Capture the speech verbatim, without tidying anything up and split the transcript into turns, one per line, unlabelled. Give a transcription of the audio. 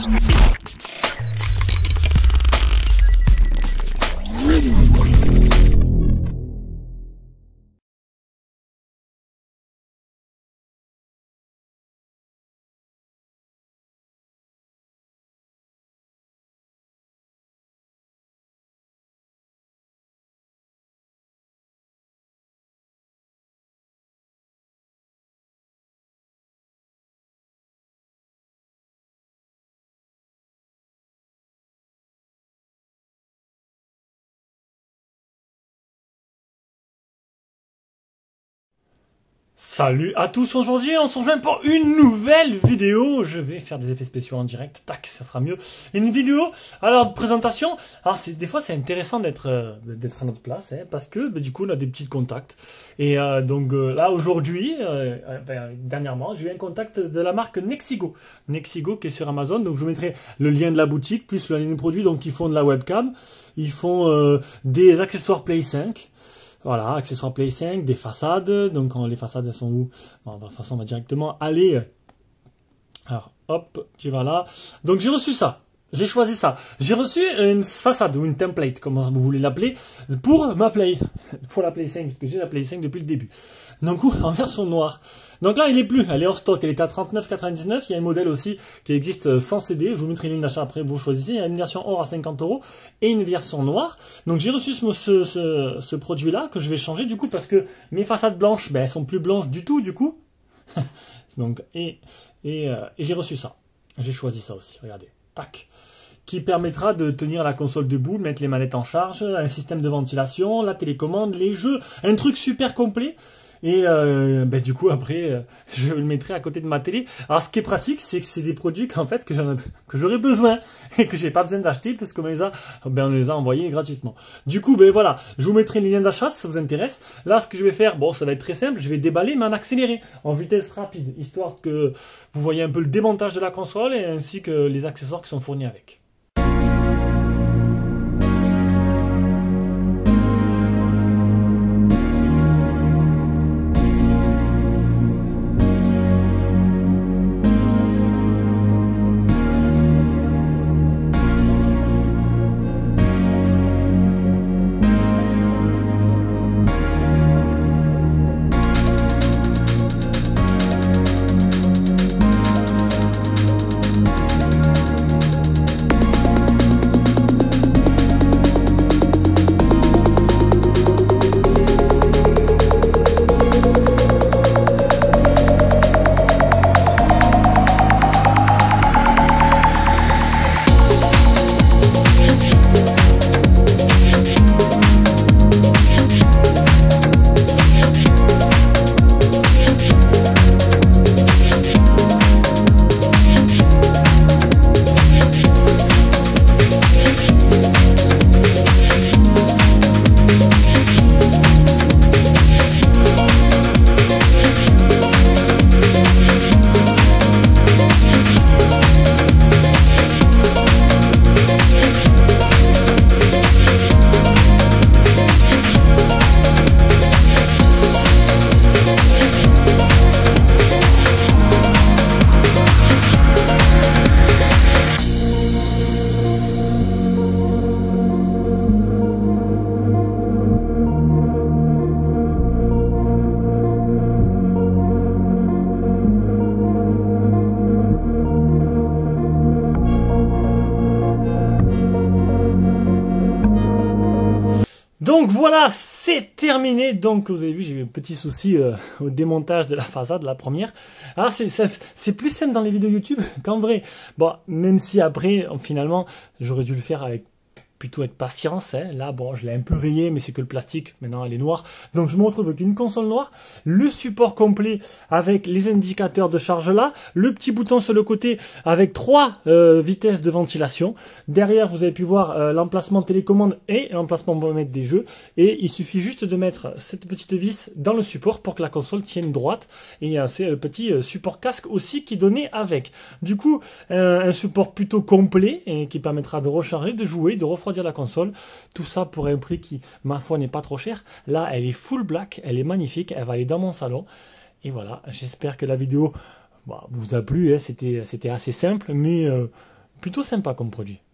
Salut à tous, aujourd'hui on se rejoint pour une nouvelle vidéo. Je vais faire des effets spéciaux en direct, tac, ça sera mieux. Une vidéo, alors de présentation, alors c'est des fois c'est intéressant d'être euh, d'être à notre place, hein, parce que bah, du coup on a des petits contacts. Et euh, donc euh, là aujourd'hui, euh, ben, dernièrement, j'ai eu un contact de la marque Nexigo. Nexigo qui est sur Amazon, donc je vous mettrai le lien de la boutique, plus le lien des produits, donc ils font de la webcam, ils font euh, des accessoires Play cinq. Voilà, accessoires Play cinq, des façades. Donc quand les façades elles sont où? Bon, de toute façon, on va directement aller. Alors, hop, tu vas là. Donc j'ai reçu ça. J'ai choisi ça. J'ai reçu une façade ou une template, comme vous voulez l'appeler, pour ma Play. Pour la Play cinq, parce que j'ai la Play cinq depuis le début. Donc, en version noire. Donc là, il est plus. Elle est hors stock. Elle est à trente-neuf quatre-vingt-dix-neuf. Il y a un modèle aussi qui existe sans C D. Je vous mettrai une ligne d'achat après, vous choisissez. Il y a une version or à cinquante euros et une version noire. Donc j'ai reçu ce, ce, ce, ce produit-là que je vais changer du coup parce que mes façades blanches, ben, elles sont plus blanches du tout du coup. Donc, et, et, euh, et j'ai reçu ça. J'ai choisi ça aussi. Regardez. Tac. Qui permettra de tenir la console debout, de mettre les manettes en charge, un système de ventilation, la télécommande, les jeux, un truc super complet. Et euh, ben du coup après euh, je le mettrai à côté de ma télé. Alors ce qui est pratique, c'est que c'est des produits qu'en fait que j'en que j'aurais besoin et que j'ai pas besoin d'acheter puisque on les a ben on les a envoyés gratuitement. Du coup ben voilà, je vous mettrai les liens d'achat si ça vous intéresse. Là ce que je vais faire, bon ça va être très simple, je vais déballer mais en accéléré, en vitesse rapide, histoire que vous voyez un peu le démontage de la console et ainsi que les accessoires qui sont fournis avec. Donc voilà, c'est terminé. Donc vous avez vu, j'ai eu un petit souci euh, au démontage de la façade, la première. Alors c'est plus simple dans les vidéos YouTube qu'en vrai. Bon, même si après, finalement, j'aurais dû le faire avec plutôt être patience, hein. Là bon je l'ai un peu rayé mais c'est que le plastique, maintenant elle est noire, donc je me retrouve avec une console noire, le support complet avec les indicateurs de charge là, le petit bouton sur le côté avec trois euh, vitesses de ventilation, derrière vous avez pu voir euh, l'emplacement télécommande et l'emplacement pour mettre des jeux, et il suffit juste de mettre cette petite vis dans le support pour que la console tienne droite, et euh, c'est le petit euh, support casque aussi qui est donné avec. Du coup euh, un support plutôt complet et qui permettra de recharger, de jouer, de refroidir la console, tout ça pour un prix qui, ma foi, n'est pas trop cher. Là, elle est full black, elle est magnifique, elle va aller dans mon salon. Et voilà, j'espère que la vidéo bah, vous a plu, hein. C'était c'était assez simple, mais euh, Plutôt sympa comme produit.